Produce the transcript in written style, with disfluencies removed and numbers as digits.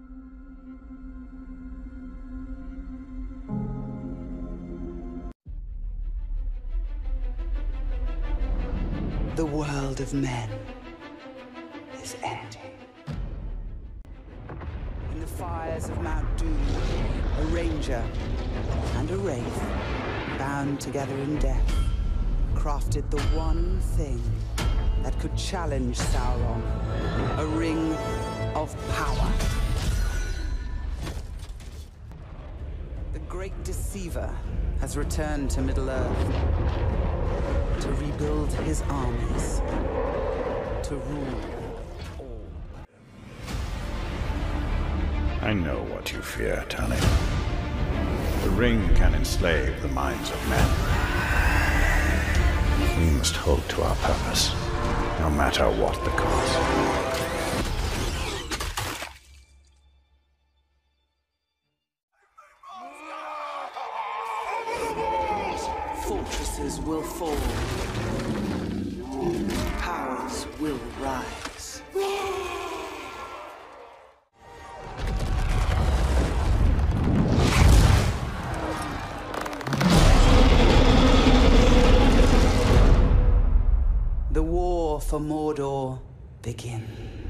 The world of men is ending. In the fires of Mount Doom, a ranger and a wraith, bound together in death, crafted the one thing that could challenge Sauron, a ring of power. The Great Deceiver has returned to Middle-earth to rebuild his armies, to rule all. I know what you fear, Tali. The ring can enslave the minds of men. We must hold to our purpose, no matter what the cost. Fortresses will fall. Powers will rise. The war for Mordor begins.